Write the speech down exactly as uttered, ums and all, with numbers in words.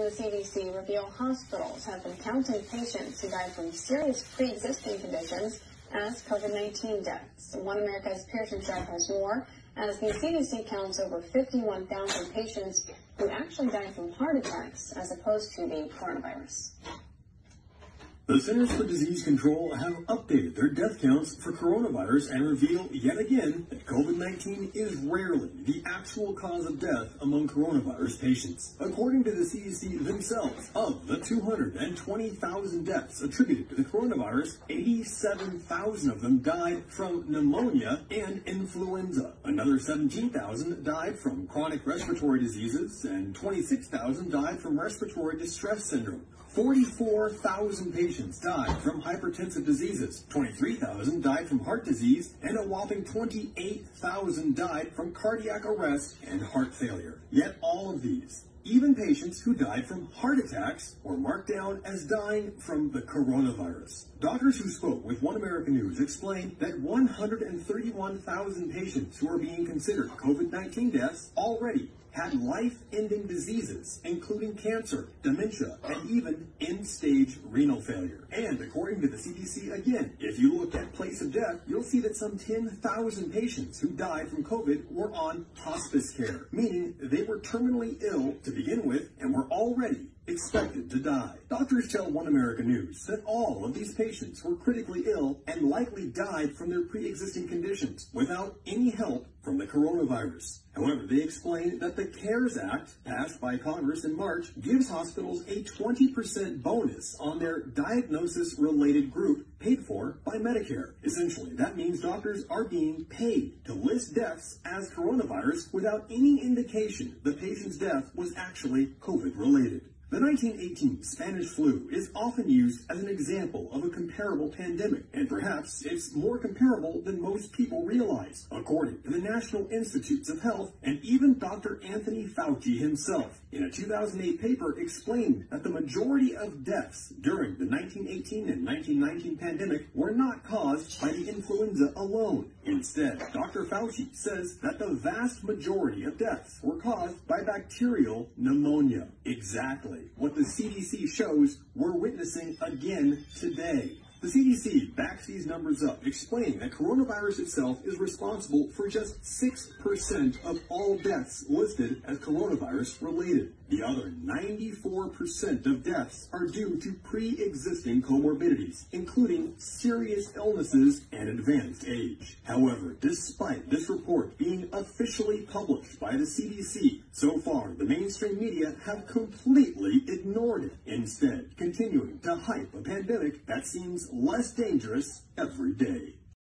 from the C D C reveal hospitals have been counting patients who died from serious pre-existing conditions as COVID nineteen deaths. One America's Pearson Sharp has more, as the C D C counts over fifty-one thousand patients who actually died from heart attacks as opposed to the coronavirus. The Centers for Disease Control have updated their death counts for coronavirus and reveal yet again that COVID nineteen is rarely the actual cause of death among coronavirus patients. According to the C D C themselves, of the two hundred twenty thousand deaths attributed to the coronavirus, eighty-seven thousand of them died from pneumonia and influenza. Another seventeen thousand died from chronic respiratory diseases, and twenty-six thousand died from respiratory distress syndrome. forty-four thousand patients died from hypertensive diseases, twenty-three thousand died from heart disease, and a whopping twenty-eight thousand died from cardiac arrest and heart failure. Yet all of these, even patients who died from heart attacks, were marked down as dying from the coronavirus. Doctors who spoke with One American News explained that one hundred thirty-one thousand patients who are being considered COVID nineteen deaths already had life-ending diseases, including cancer, dementia, and even end-stage renal failure. And according to the C D C, again, if you look at place of death, you'll see that some ten thousand patients who died from COVID were on hospice care, meaning they were terminally ill to begin with and were already expected to die. Doctors tell One American News that all of these patients were critically ill and likely died from their pre-existing conditions without any help from the coronavirus. However, they explain that the CARES Act, passed by Congress in March, gives hospitals a twenty percent bonus on their diagnosis-related group paid for by Medicare. Essentially, that means doctors are being paid to list deaths as coronavirus without any indication the patient's death was actually COVID-related. The nineteen eighteen Spanish flu is often used as an example of a comparable pandemic, and perhaps it's more comparable than most people realize, according to the National Institutes of Health and even Doctor Anthony Fauci himself. In a two thousand eight paper, explained that the majority of deaths during the nineteen eighteen and nineteen nineteen pandemic were not caused by the influenza alone. Instead, Doctor Fauci says that the vast majority of deaths were caused by bacterial pneumonia. Exactly what the C D C shows we're witnessing again today. The C D C backs these numbers up, explaining that coronavirus itself is responsible for just six percent of all deaths listed as coronavirus related. The other ninety-four percent of deaths are due to pre-existing comorbidities, including serious illnesses and advanced age. However, despite this report being officially published by the C D C, so far the mainstream media have completely ignored it, instead continuing to hype a pandemic that seems less dangerous every day.